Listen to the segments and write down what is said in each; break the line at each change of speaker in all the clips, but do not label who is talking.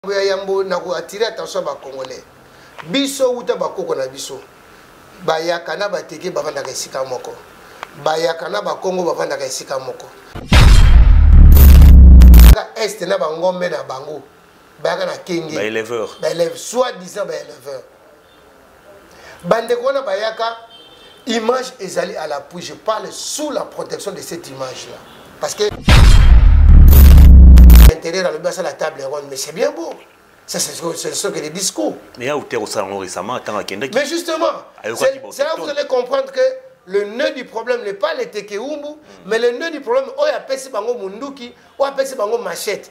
Yambo na ko attirer attention ba congolais. Biso uta ba koko na biso. Ba yakana ba teke ba vanda ka esika moko. Ba yakana ba Congo ba vanda ka esika moko. Ka est na ba ngombe na bango. Ba yakana kenge. Ba
éleveur.
Ba élève soi-disant ba éleveur. Bande ko na ba yaka image ezali à l'appui. Je parle sous la protection de cette image là. Parce que l'intérieur le bas à la table ronde, mais c'est bien beau. Ça, c'est ce que les discours.
Mais récemment,
mais justement, c'est là que vous allez comprendre que le nœud du problème n'est pas les tekeumbu, mais le nœud du problème, on a pesi bango munduki, on a pesi bango machette.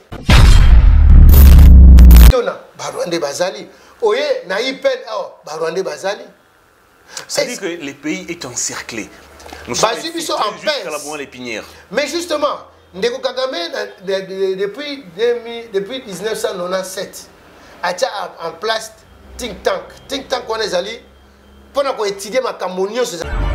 Barwande Bazali. Oye, naïpen, Barwande Bazali.
Ça dit que le pays est encerclé. Nous sommes jusqu'à la boîte l'épinière.
Mais justement, Ndeko Kagame, depuis 1997, a mis en place think tank. Think tank, on est allé pour étudier ma camonio.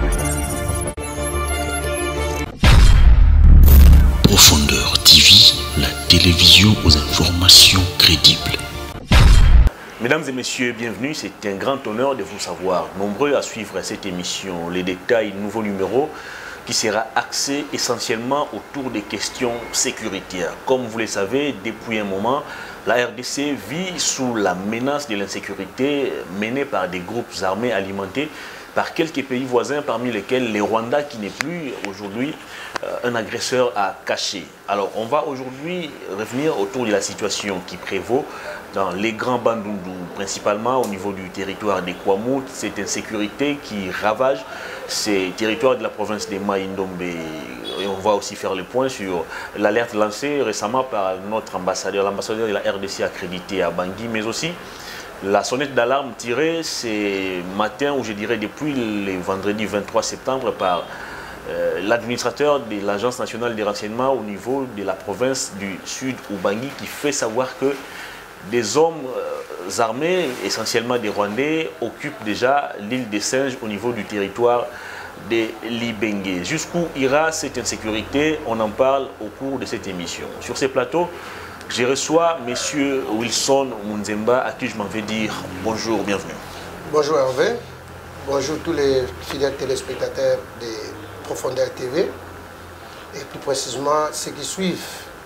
Profondeur TV, la télévision aux informations crédibles.
Mesdames et messieurs, bienvenue. C'est un grand honneur de vous savoir nombreux à suivre cette émission. Les détails, nouveau numéro qui sera axé essentiellement autour des questions sécuritaires. Comme vous le savez, depuis un moment, la RDC vit sous la menace de l'insécurité menée par des groupes armés alimentés par quelques pays voisins, parmi lesquels le Rwanda, qui n'est plus aujourd'hui un agresseur à cacher. Alors, on va aujourd'hui revenir autour de la situation qui prévaut dans les grands Bandundu, principalement au niveau du territoire des Kwamut, cette insécurité qui ravage ces territoires de la province de Mai-Ndombe. Et on va aussi faire le point sur l'alerte lancée récemment par notre ambassadeur, l'ambassadeur de la RDC accrédité à Bangui, mais aussi la sonnette d'alarme tirée ce matin, ou je dirais depuis le vendredi 23 septembre, par l'administrateur de l'Agence nationale des renseignements au niveau de la province du Sud, Bangui, qui fait savoir que des hommes armés, essentiellement des Rwandais, occupent déjà l'île des Singes au niveau du territoire de Libenge. Jusqu'où ira cette insécurité? On en parle au cours de cette émission. Sur ces plateaux, je reçois M. Wilson Munzemba, à qui je m'en vais dire bonjour, bienvenue.
Bonjour Hervé, bonjour tous les fidèles téléspectateurs de Profondeur TV, et plus précisément ceux qui suivent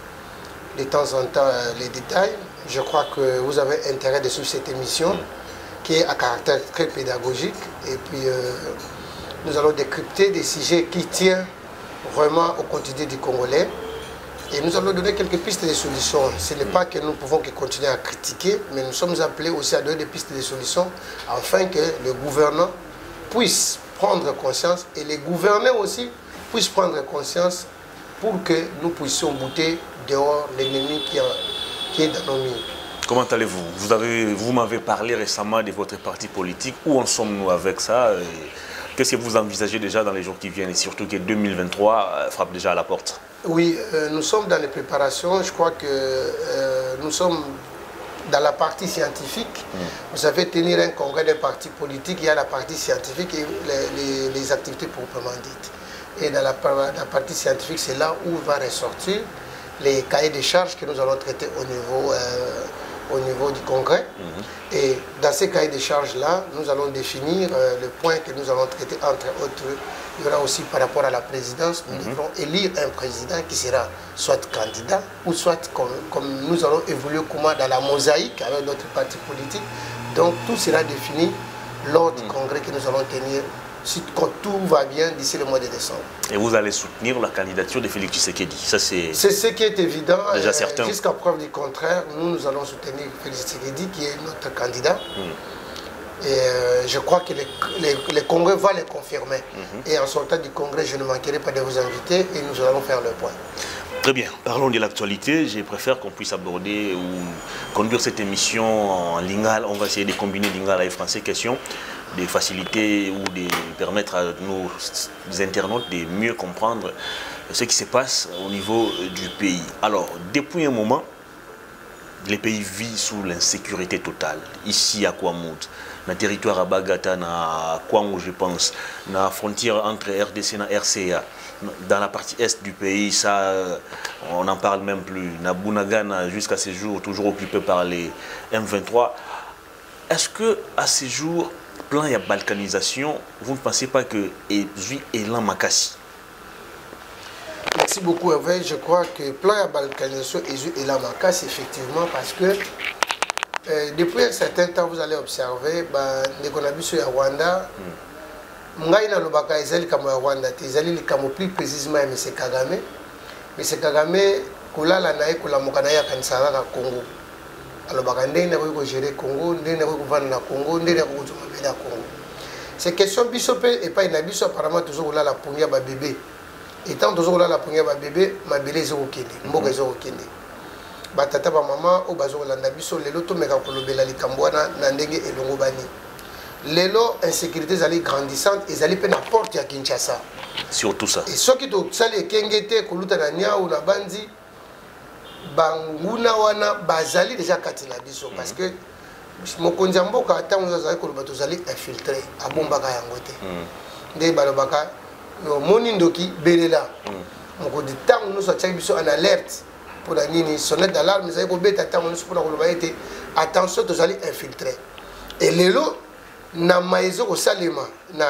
de temps en temps les détails. Je crois que vous avez intérêt de suivre cette émission qui est à caractère très pédagogique, et puis nous allons décrypter des sujets qui tiennent vraiment au quotidien du Congolais, et nous allons donner quelques pistes de solutions. Ce n'est pas que nous pouvons que continuer à critiquer, mais nous sommes appelés aussi à donner des pistes de solutions afin que le gouvernement puisse prendre conscience et les gouvernés aussi puissent prendre conscience pour que nous puissions bouter dehors l'ennemi qui est dans nos murs.
Comment allez-vous? Vous m'avez parlé récemment de votre parti politique. Où en sommes-nous avec ça? Qu'est-ce que vous envisagez déjà dans les jours qui viennent, et surtout que 2023 frappe déjà à la porte? Oui,
nous sommes dans les préparations. Je crois que nous sommes dans la partie scientifique. Vous savez, tenir un congrès des partis politiques, il y a la partie scientifique et les activités proprement dites. Et dans la partie scientifique, c'est là où va ressortir les cahiers de charges que nous allons traiter au niveau du congrès. Et dans ces cahiers de charges-là, nous allons définir le point que nous allons traiter, entre autres. Il y aura aussi par rapport à la présidence, nous devrons élire un président qui sera soit candidat ou soit comme nous allons évoluer comment dans la mosaïque avec d'autres partis politiques. Donc tout sera défini lors du congrès que nous allons tenir, quand tout va bien d'ici le mois de décembre. Et vous allez soutenir la candidature de Félix Tshisekedi? C'est ce qui est évident. Déjà certain. Jusqu'à preuve du contraire, nous allons soutenir Félix Tshisekedi qui est notre candidat. Et je crois que le congrès va le confirmer. Et en sortant du congrès, je ne manquerai pas de vous inviter et nous allons faire le point.
Très bien, parlons de l'actualité. Je préfère qu'on puisse aborder ou conduire cette émission en lingala. On va essayer de combiner lingala et français. Question de faciliter ou de permettre à nos internautes de mieux comprendre ce qui se passe au niveau du pays. Alors, depuis un moment, le pays vit sous l'insécurité totale. Ici à Kwamut, dans le territoire à Bagata, à Kwango, je pense, dans la frontière entre RDC et RCA. dans la partie est du pays, ça, on n'en parle même plus. Nabunagana, jusqu'à ce jour, toujours occupé par les M23. Est-ce que à ce jour, plan de balkanisation, vous ne pensez pas que Elan Makassi?
Merci beaucoup, Hervé. Je crois que le plan de balkanisation est Elan Makassi, effectivement, parce que depuis un certain temps, vous allez observer, les Konabis à Rwanda, Ngaïna Lobaka, Ezali Kamo à Rwanda, Ezali Kamo plus précisément M. Kagame. M. Kagame, Kola Lanaï, Kola Mokanaya Kansara à Congo. Alors, Ndé n'a pas géré Congo, Ndé n'a pas vendre la Congo, Ndé n'a pas géré la Congo. Ces questions bisopé et pas une abisso apparemment toujours là la poignée à bébé. Et tant toujours là la poignée à bébé, ma bébé zéro kende, mboka zéro kende. Batata ba maman au bazo la nabisso lelo to meka kolobela likambwana na ndenge elongo bani. Lelo insécurité zali grandissante et zali pe na porte ya Kinshasa.
Surtout ça.
Et ceux qui to sali kengete koluta na nya ou na bandi banguna wana bazali déjà katina biso parce que mokonzi mboka atango zali koloba to zali infiltré abombaka yango te. Nde balobaka no moni ndoki belela. Mokonzi tango no so tchaki biso en alerte. Pour la nini sonnette d'alarme ils avaient kobeta tango nous pour la été attention tous allez infiltrer et lelo na maizo ko salema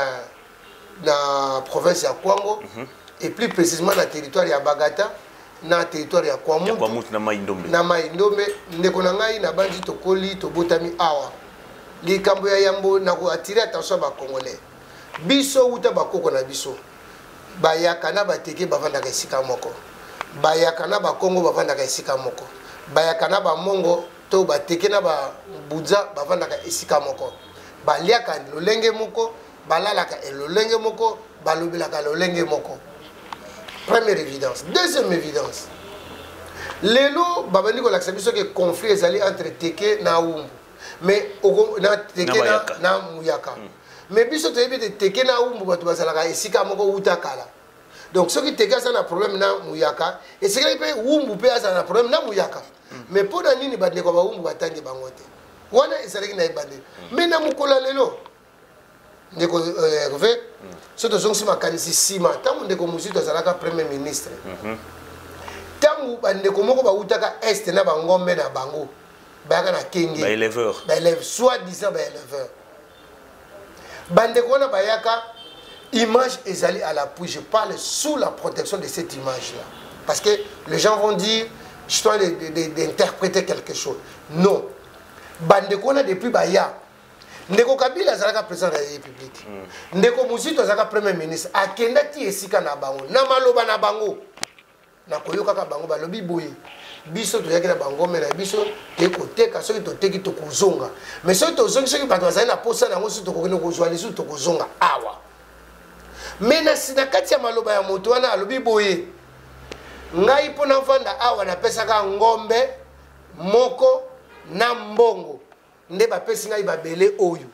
na province ya Kwango et plus précisément na territoire ya Bagata na territoire ya Kwamutu na Maindombe ndeko na ngai na banji tokoli to botami awa likambo ya yambo na ko attirer attention ba congolais biso uta bakoko na biso bayaka na bateke bavanda ka sika moko bayakana ba Congo bavandaka esika moko bayakana ba Mongo to bateke ba budza bavandaka esika moko baliaka lolenge moko balalaka lolenge moko balobelaka lolenge moko. Première évidence. Deuxième évidence, lelo babandi ko lakisa biso ke conflit ezali entre Teke na Umbu mais na Teke na Muyaka mais biso toyebi te Teke na Umbu bato bazalaka esika moko utakala. Donc, ceux qui te un problème dans Mouyaka, et c'est que Wumbu peut avoir un problème dans Mouyaka. Mais pour la ligne, il va y avoir un Wumbu qui va bangote. Wana est-ce qu'il y a bandé. Mais dans Moukola Lelo, ndeko Hervé, ce que je suis makanisi sima, tant que ndeko Moussou Tazalaka premier ministre. Tant que ndeko Moko Bautaka est na Bangombe na Bango, Baga na Kenge.
Ba éleveur.
Ba éleveur, soi-disant ba éleveur. Bandeko na Bayaka. Image est allée à l'appui. Je parle sous la protection de cette image-là. Parce que les gens vont dire, je suis en train d'interpréter quelque chose. Non. Bandeko na depuis Baya. Ndeko Kabila zalaka président de la République. Ndeko Mouzito zalaka premier ministre. Akenda ti esika na bango. Na maloba na bango. Na koyoka ka bango balobi boye. Biso to yakela bango mena biso te koteka soki to teki to kozonga. Mais soki to zongi soki bato bazali na posa na ngo soki to kokene kozwa lisu to kozonga awa. Mais na kati ya maloba ya moto wana alobi boye ngai pona vanda awa na pesaka ngombe moko na mbongo nde bapesi ngai babele oyo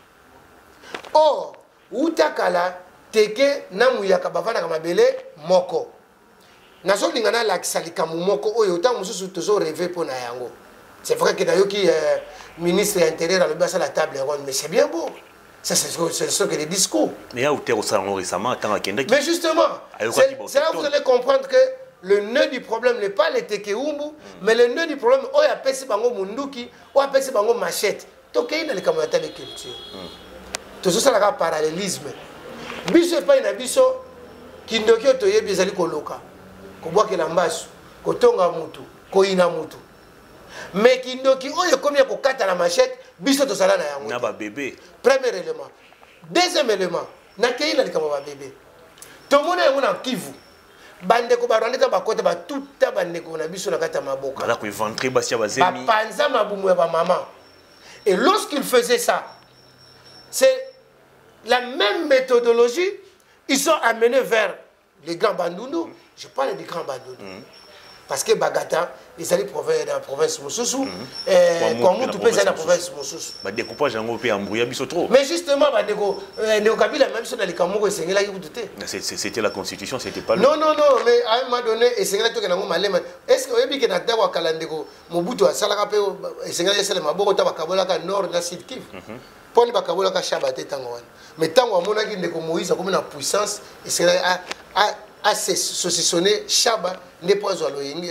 or utakala Teke na Muyaka bavanda mabele moko nazolinga na lakisa likambo moko oyo ntango mosusu tozo rêver pona yango. C'est vrai que nayoki ministre de l'Intérieur alobi asala la table ronde mais c'est bien beau. C'est ce que les discours. Mais justement, c'est là que vous allez comprendre que le nœud du problème n'est pas les Teke Umbu, mais le nœud du problème, on a appelé bango munduki, on a appelé bango machette. Donc il y a des camarades de culture. Tout ça, c'est un parallélisme. Biso pas une abisso qui ne peut pas bizali koloka, ko boa kelambasu, ko tonga mutu, ko ina mutu. Mais qui ne qui oye combien ko kata la machette, biso to sala na yango.
Na ba bébé.
Premier élément. Deuxième élément, na keina likama ba bébé. To mona yango na Kivu. Bande ko ba randeta ba kota ba tuta bande ko na biso na kata maboka.
Bala ko ventrer basia bazemi.
Ba panza mabumu ya ba maman. Et lorsqu'il faisait ça, c'est la même méthodologie, ils sont amenés vers les grands bandundu. Je parle des grands bandundu. Parce que Bagata, ils allaient dans la province Moussousou, Kwamutu peut dans la province Moussousou. Mais justement, Kabila, même si on a les Kamoko,
c'était la constitution, c'était pas le.
Non, mais à un moment donné, est-ce que vous avez dit que Mobutu a Salarape, et c'est que Maboko Tabakabolaka Nord, la Sud Kivu. Pour les Bakabolaka Shabaté Tangoan. Mais tant que Moïse a comme une puissance, et c'est a saucissonné Chaba ne pas loyingi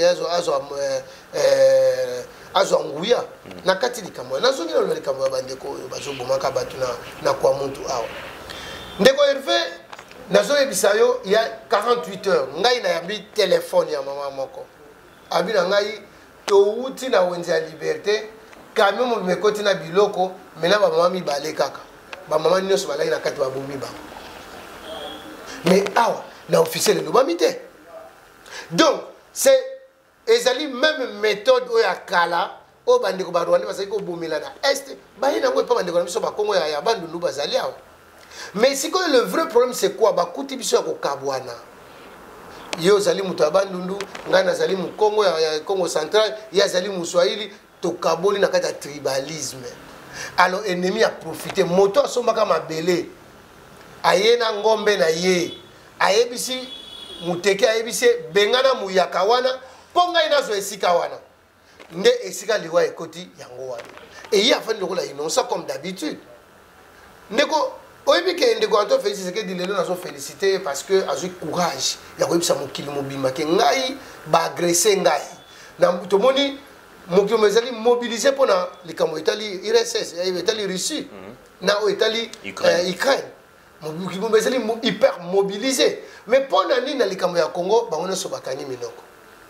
azo nguya na kati likambo na zongi na likambo bandeko bazo bomaka batu na kwa muntu awa ndeko Hervé nazo ebisayo il y a 48 heures ngai na yambi téléphone ya mama moko abina ngai to uti na wenze ya liberté kami mo mekoti na biloko mena ba mama mibale kaka ba mama nyonso balai na kati ba bombi ba mais awa na officiel le bamité donc c'est ezali même méthode oya kala o bandeko ba Rwanda basaki ko bomela na est ba ina ngo pa bandeko na biso ba Kongo ya bandundu bazali awa mais si que le vrai problème c'est quoi ba kuti biso ko kabwana yo zali mutu abandundu ngana zali mu Kongo ya Congo central ya zali mu Swahili to kaboli na kata tribalisme alors ennemi a profité moto asombaka mabele ayena ngombe na ye ayebisi muteke ayebisi bengana muyaka wana ponga inazo esika wana nde esika liwa ekoti yango wana et il a fait le innocent comme d'habitude ndeko oyebi ke ndeko Antoine Félix Tshisekedi lelo nazo féliciter parce que azu courage ya koyebisa mokili mobimba ke ngai ba agresser ngai na tomoni mokili mezali mobiliser pona likambo etali IRSS etali Russie na etali Ukraine mokili mezali hyper mobilisé mais pona nini na likambo ya Congo bango nyonso bakangi minoko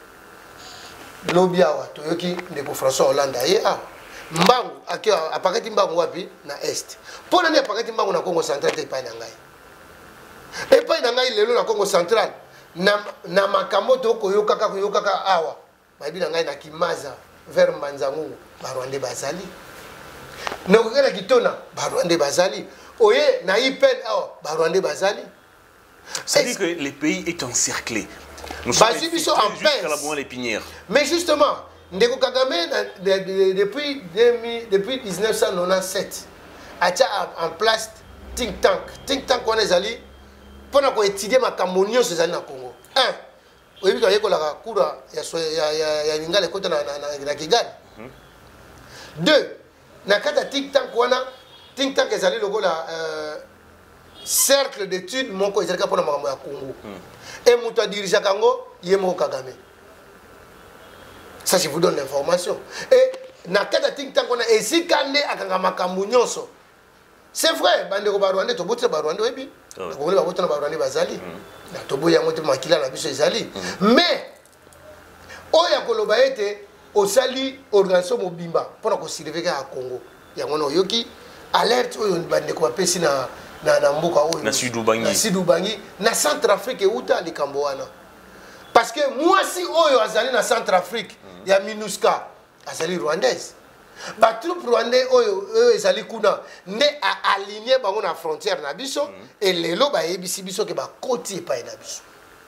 lobi awa toyoki ndeko François Hollande aye mbangu akiwa apakati mbangu wapi na est pona ni apakati mbangu na Congo central te pa na ngai epa na ngai lelo na Congo central na makambo to koyoka awa babi na ngai na Kimaza vers Manzangu ba Rwanda bazali na kokela kitona ba Rwanda bazali oye na ipen awa ba Rwanda bazali
ça dit que le pays est encerclé. Nous sommes jusqu'à la boîte l'épinière.
Mais justement, Ndeko Kagame, depuis 1997, a mis en place think tank. Think tank, on est allé pour étudier ma camonio ces années au Congo. Un, vous avez vu qu'il y a la cour, il y a une gale côté na Kigali. Deux, na kata think tank est allé le cercle d'études mon ko ezalaka pona makambo ya Congo et muto dirige kango yemo Kagame. Ça je vous donne l'information et na kata think tank on a esikande akanga makambo nyonso. C'est vrai bandeko ba Rwanda to botre ba Rwanda webi ko ba botre ba Rwanda bazali na to boya moto makila na biso ezali mais oya koloba ete osali organisation mobimba pona ko surveiller à Congo yango no yoki alerte oyo bandeko ba pesi na mboka oyo
na
Sidubangi na Centrafrique euta likambo wana parce que moi si oyo azali na Centrafrique ya MINUSCA azali rwandaise ba troupe rwandais oyo ezali kuna nde a aligné bango na frontière na biso et lelo ba yebisi biso ke ba koti pa na biso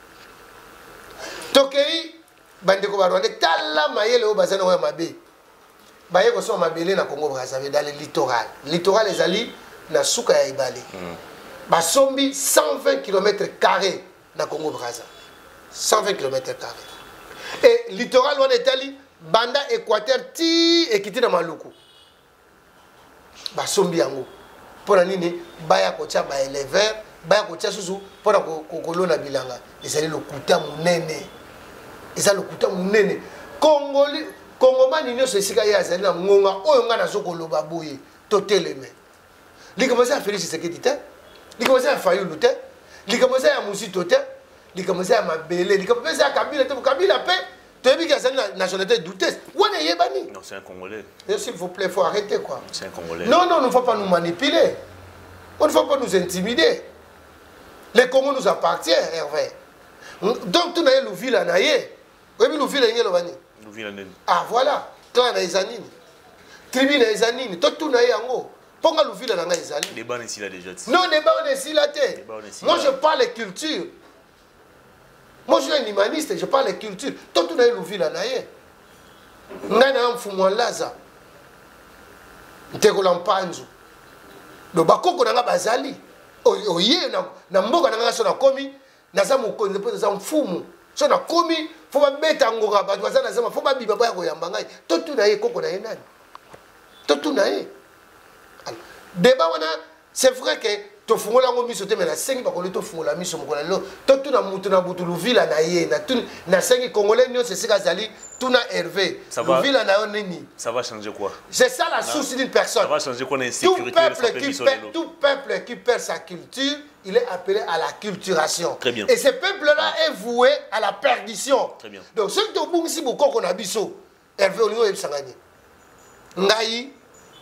tokei bandeko ba Rwanda tala mayele o bazana oyo mabe ba yeko so mabele na Congo Brazzaville dans le littoral ezali na suka ya Ibale basombi 120 km² na Congo Brazza 120 km² et littoral wana etali banda Équateur ti ekiti na Maluku basombi yango pona nini baya kocha ba éleveur baya kocha susu pona kolona bilanga ezali lokuta munene Congomani nyonso esika ye azali na ngonga oyo nga nazokoloba boye toteleme li commencé à Félix Tshisekedi te li commencé à Fayulu te li commencé à Musito te li commencé à Mabele li commencé à Kabila te Kabila pe toyebi ki azali na nationalité douteuse wana yebani
non c'est un Congolais
s'il vous plaît faut arrêter quoi
c'est un Congolais
non il ne faut pas nous manipuler on ne faut pas nous intimider le Congo nous appartient Hervé donc tu n'as Louvila na ye oyebi Louvila ngelo bani
Louvila neni
ah voilà clan na ezanini tribu na ezanini to tu na yango ponga Louvila na nga ezali
débat ici là déjà
non débat on est ici là te moi je parle culture moi je suis un humaniste je parle culture to tu na Louvila na ye ngai na mfumu laza nteko la mpanzu do bakoko na nga bazali oye na mboka na nga so na komi naza mokonzi pe za mfumu so na komi faut ba beta ngoka ba baza na zama faut ba biba ba ko yamba ngai to tu na ye koko na ye nani to tu na ye débat wana c'est vrai que to fungola ngo miso te mais na sengi ba ko to fungola miso mo ko la lo to tuna mutu na butulu vila na ye na tuna na sengi congolais nyo c'est ça zali tuna Hervé le vila na yo nini
ça va changer quoi
c'est ça la source d'une personne
ça va changer quoi l'insécurité
tout peuple qui perd sa culture il est appelé à la culturation.
Très bien.
Et ce peuple-là est voué à la perdition.
Très bien.
Donc, ce qui est si beaucoup qu'on a biso, Hervé Olingo et Sangani. Ngaï,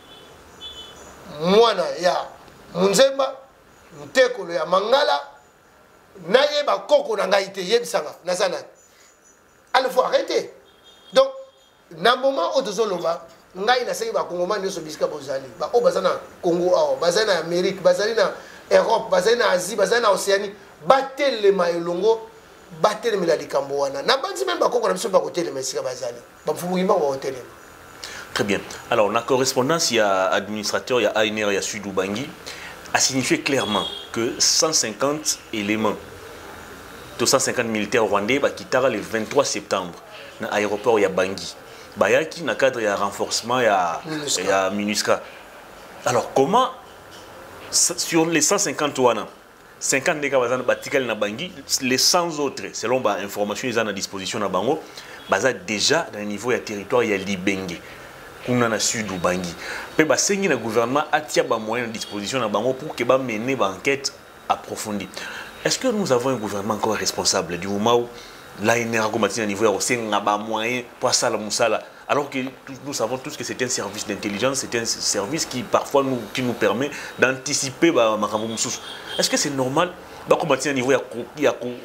Mwana, ya Munzemba, Mtekolo, ya Mangala, Naye ba koko na ngaïté, yeb sanga, Nazanan. Alors, il faut arrêter. Donc, dans le moment où nous avons Ngaï na segi ba Congoma nyoso biska bozali. Ba o bazana Congo ao, bazana Amérique, bazana Europe, bazana Asie, bazana Océanie, battre les maïlongo, battre les miladikambo wana. Na banzi même ba koko na biso ba côté les mesika bazali. Ba fumuyima wa hôtel.
Très bien. Alors, la correspondance, il y a administrateur, il y a Ainer, il y a Sudou Bangui, a signifié clairement que 150 éléments, 250 militaires rwandais, qui quittera le 23 septembre, dans l'aéroport, il y a Bangui. Bayaki, dans le cadre, il y a renforcement, il y a MINUSCA. Alors, comment, sur les 150 ouana, 50 des cas, na Bangui, les 100 autres, selon l'information qu'ils ont à disposition, déjà dans le niveau du territoire, il y a Libenge. On a Sud ou Bangui. Mais le gouvernement a des moyens à disposition pour que mener une enquête approfondie. Est-ce que nous avons un gouvernement encore responsable du moment où l'ANR a niveau de moyens pour ça alors que nous savons tous que c'est un service d'intelligence, c'est un service qui parfois nous permet d'anticiper. Est-ce que c'est normal de niveau il y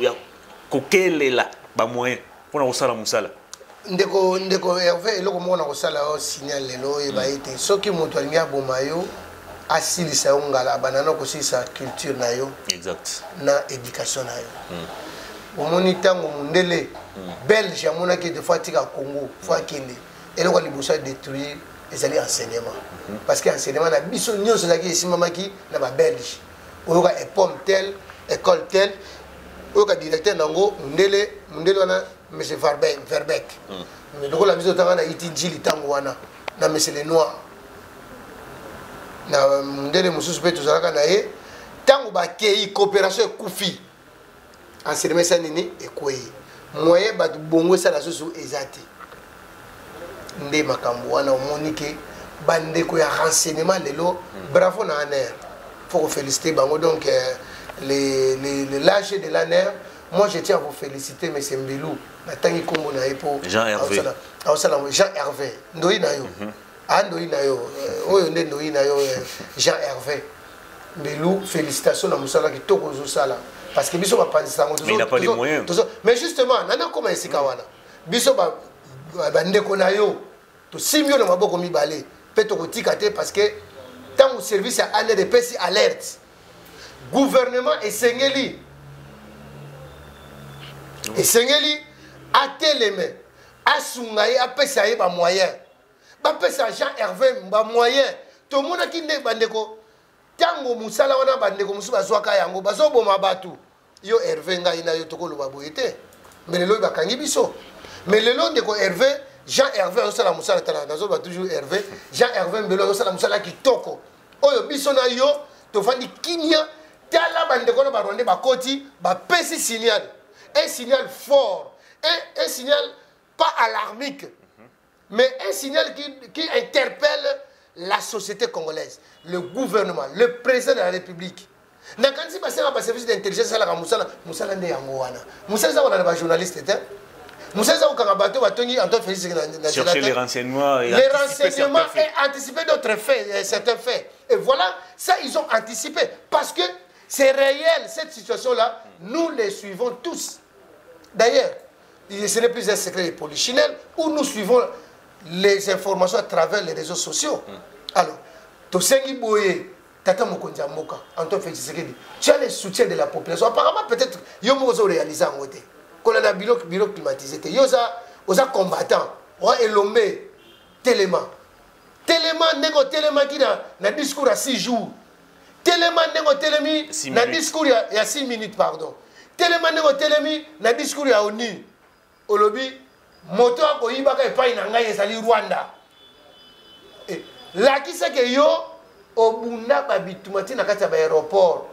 a moyen pour ça
ndeko Hervé eloko moko na kosala o signal lelo e ba ete soki moto alingi aboma yo asilisa yo ngala banana kosilisa culture na yo
exact
na éducation na yo omoni tango mundele belge amonaki de fois tika Congo fois kende eloko liboso détruire ezali enseignement parce que enseignement na biso nyonso ezalaki esimamaki na ba belge oyoka epom tel école tel oyoka directeur nango mundele wana Monsieur Verbeck. Mais donc la mise au temps na itinjili tango wana na Monsieur Lenoir. Na ndele mususu pe tozalaka na ye tango ba kei coopération kufi. Enseignement ça nini ekoyi. Moyen ba bongo ça la susu ezati. Nde makambo wana omonike bandeko ya renseignement lelo bravo na ANR. Faut féliciter bango donc l'âge de l'ANR. Moi, je tiens à vous féliciter, M. Mbelou.
Jean Hervé.
Jean Hervé. Ndoyi na yo. Ndoyi na yo. Ndoyi na yo. Jean Hervé. Mbelou, félicitations à Moussala qui toko sala. Parce que biso ba pandisa ngo.
Mais il n'a pas les moyens.
Mais justement, nana koma esika wana. Biso ba ndeko na yo. To simio na maboko mibale. Pe to kotika te parce que tant au service à aller de pesi alerte. Gouvernement et sengeli. Et Sengeli a télémé, a sungaye, a pessaye ba moyen. Ba pessa Jean Hervé ba moyen. Tout le monde qui ne bandeko. Tango musala wana bandeko musu bazwaka yango bazo boma batu. Yo Hervé nga ina yo tokolo baboyete. Mais lelo ba kangi biso. Mais lelo ndeko Hervé, Jean Hervé osala musala tala nazo ba toujours Hervé. Jean Hervé mbelo osala musala kitoko. Oyo biso na yo to fandi kinya tala bandeko na baronde bakoti ba pesi signal. Un signal fort, un signal pas alarmique, mais un signal qui interpelle la société congolaise, le gouvernement, le président de la République. Dans le service d'intelligence, Moussala n'est pas Moussala est journaliste. Moussala est
chercher les renseignements et
anticiper d'autres faits, certains faits. Et voilà, ça ils ont anticipé. Parce que c'est réel, cette situation-là, nous les suivons tous. D'ailleurs, ce n'est plus un secret de polichinelle où nous suivons les informations à travers les réseaux sociaux. Alors, Tosengi Boye, Tata Mokonzi Moka, Antoine Félix Tshisekedi, tu as le soutien de la population. Apparemment, peut-être, Yomo Ozo réalisé en côté. Quand on a un bureau climatisé, Yoza combattant, Oza Elombe, Téléma. Téléma, Téléma qui a un discours à 6 jours. Téléma, Télémi, un discours à 6 minutes, pardon. Téléma, Télémi, un discours à ONU. Olobi, moto ko yibaka epai na ngai ezali Rwanda. Et là qui c'est que yo obunda babitumati na kati ya aéroport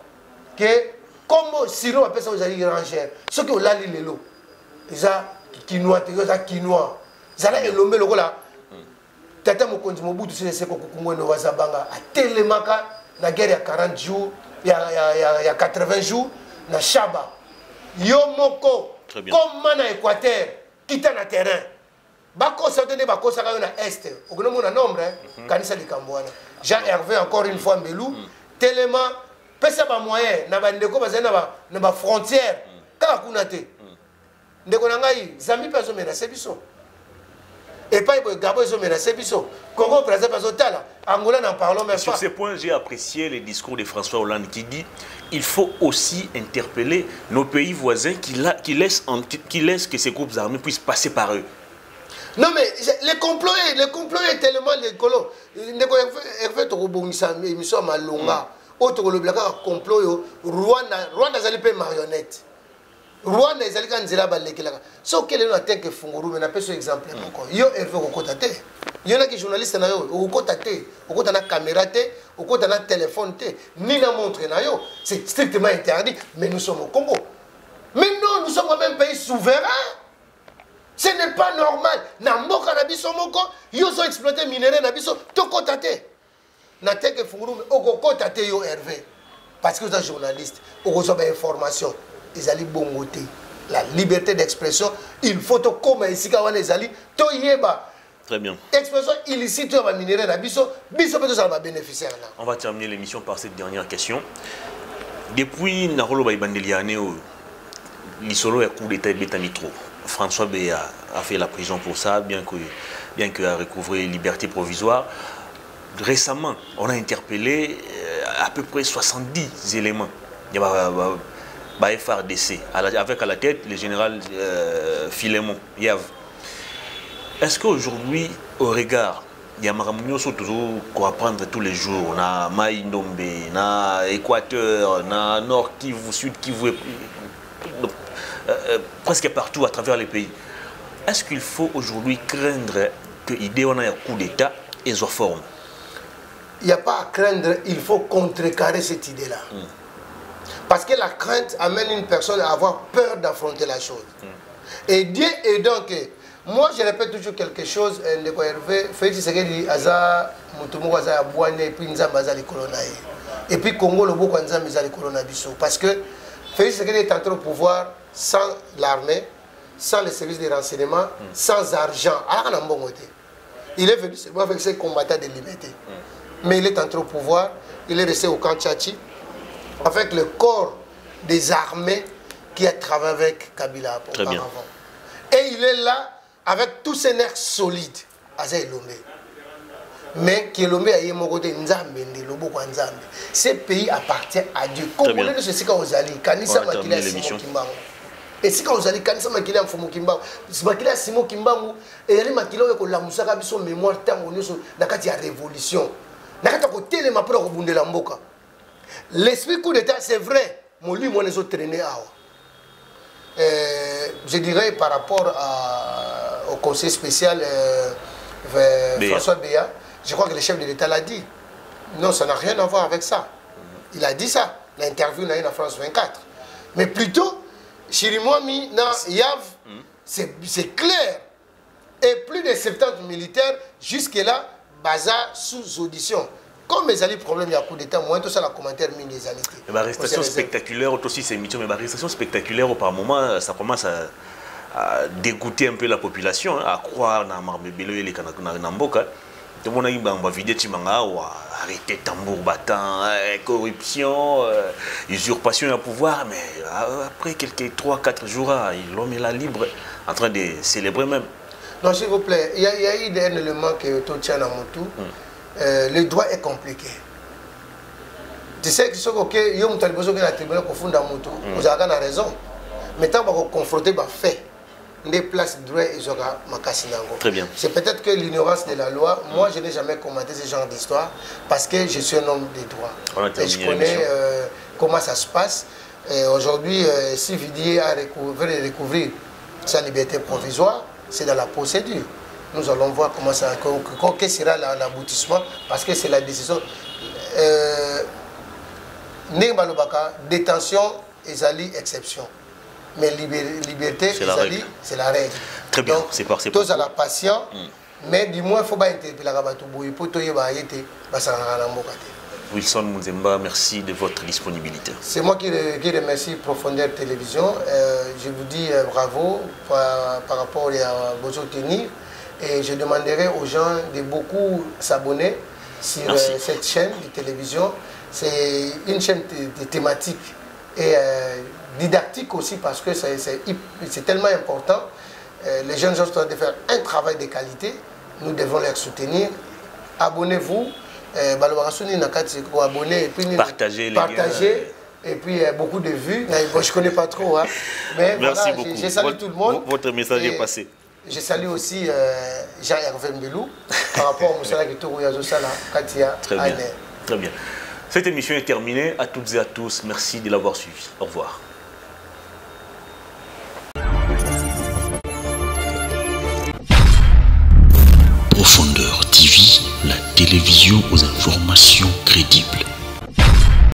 que comme sirop appelle ça aux alliés rangères ce que lali lelo eza quinoa te eza quinoa zala elombe lokola tata mokonzi mobutu c'est ko kungweno wazabanga atelemaka na guerre ya 40 jours ya 80 jours na Chaba yo moko comme na Équateur kita na terrain bakosa tene bakosa ka na est okono na nombre kanisa likambwana Jean Hervé encore une fois Mbelou tellement pesa ba moyen na bandeko bazana na ba frontière kaka kuna te ndeko na ngai Zambie peso menacer biso et pas Gabon ils ont menacé biso Congo Brazzaville peso tala Angola n'en parlons même pas.
Sur ces points j'ai apprécié les discours de François Hollande qui dit il faut aussi interpeller nos pays voisins qui laissent que ces groupes armés puissent passer par eux.
Non mais le complot est tellement l'écolo. Ndeko Hervé Torobongisa émission malonga autre le blague complot yo Rwanda zali pe marionnette. Rwanda ezali ka nzela balekela. So quel est le temps que Funguru mais na peso exemple encore. Yo Hervé okota te. Yo na ki journaliste na yo okota te. Okota na caméra te, okota na téléphone te, ni na montre na yo. C'est strictement interdit mais nous sommes au Congo. Mais non, nous sommes quand même un pays souverain. Ce n'est pas normal. Na mboka na biso moko, yo zo exploiter minerai na biso, to kota te. Na te que Funguru okota te yo Hervé. Parce que vous êtes journaliste, vous avez des informations. Ils allaient bongoter. La liberté d'expression, il faut que comme ici, quand on est allé, to yeba.
Très bien.
Expression illicite, on va minérer la biso, biso peut ça va bénéficier là.
On va terminer l'émission par cette dernière question. Depuis Narolo Baïbandeliane, l'isolo est coup d'état de Mitro. François Béa a fait la prison pour ça, bien que a recouvré liberté provisoire. Récemment, on a interpellé à peu près 70 éléments. Il y a FRDC, avec à la tête le général Philémon Yav. Est-ce qu'aujourd'hui, au regard, il y a toujours quoi apprendre tous les jours, na Maïndombe, na Équateur, na Nord Kivu, Sud Kivu, presque partout à travers les pays, est-ce qu'il faut aujourd'hui craindre que l'idée on a un coup d'État et soit forme?
Il n'y a pas à craindre, il faut contrecarrer cette idée-là. Parce que la crainte amène une personne à avoir peur d'affronter la chose. Et Dieu est donc, moi je répète toujours quelque chose, et puis Congo le Boko parce que Félix Tshisekedi est entré au pouvoir sans l'armée, sans les services de renseignement, sans argent. Il est venu avec ses combattants de liberté. Mais il est entré au pouvoir, il est resté au camp Tchachi, avec le corps des armées qui a travaillé avec Kabila auparavant. Et il est là avec tous ses nerfs solides. Mais Kilomé a eu mon côté Nzambe, ce pays appartient à Dieu. Congolais de ce aux alliés, Kanissa Makila Simon Kimbangu. Et si quand vous allez Kanissa Makila Simon Kimbangu, Makila Simon Kimbangu, et il y a Makila qui a Moussaka son mémoire tant on est sur la révolution. L'esprit coup d'état, c'est vrai. Moi, lui, moi, les autres traînés. Je dirais par rapport au conseil spécial François Béa, je crois que le chef de l'État l'a dit. Non, ça n'a rien à voir avec ça. Il a dit ça. L'interview n'a eu en France 24. Mais plutôt, Chirimwami, Yav, c'est clair. Et plus de 70 militaires, jusque-là, bazar sous audition. Comme mes alliés problème, il y a un coup d'état, moi, tout ça, la commentaire mis des alliés.
Mais l'arrestation spectaculaire, aussi ces missions, mais l'arrestation spectaculaire, par moment, ça commence à dégoûter un peu la population, à croire dans Marbébélo et les Kanamboka. Tout le monde a dit, on va vider Timanga, arrêter tambour battant, corruption, usurpation à pouvoir, mais après quelques 3-4 jours, l'homme est là libre, en train de célébrer même.
Non, s'il vous plaît, il y a eu un élément que tu tiens à mon tour. Le droit est compliqué. Tu sais que ce que yo mutali bozo que la tribunal confunda moto, vous avez raison. Mais tant qu'on confronter ba fait, les places de droit et zoga makasinango.
Très bien.
C'est peut-être que l'ignorance de la loi. Moi, je n'ai jamais commenté ce genre d'histoire parce que je suis un homme de droit. Et je connais comment ça se passe. Aujourd'hui, si Vidier veut découvrir sa liberté provisoire, c'est dans la procédure. Nous allons voir comment ça, quel sera l'aboutissement, parce que c'est la décision. Ndenge balobaka, détention ezali exception. Mais liberté, c'est la règle.
Très bien,
c'est tous à la patient, mais du moins, il faut pas interpeller la Rabatouboui pour te
Wilson Mouzemba, merci de votre disponibilité.
C'est moi qui remercie Profondeur Télévision. Je vous dis bravo par rapport à vos soutenir. Et je demanderai aux gens de beaucoup s'abonner sur cette chaîne de télévision. C'est une chaîne de thématique et didactique aussi parce que c'est tellement important. Les jeunes gens sont en train de faire un travail de qualité. Nous devons les soutenir. Abonnez-vous.
Partagez
et puis beaucoup de vues. Bon, je ne connais pas trop, hein, mais
merci
voilà,
beaucoup.
Je salue tout le monde.
Votre message est passé.
Je salue aussi Jean-Hervé Mbelou par rapport au Moussala Kitoro Yazosala, Katia.
Très bien. Très bien. Cette émission est terminée. À toutes et à tous, merci de l'avoir suivi. Au revoir.
Profondeur TV, la télévision aux informations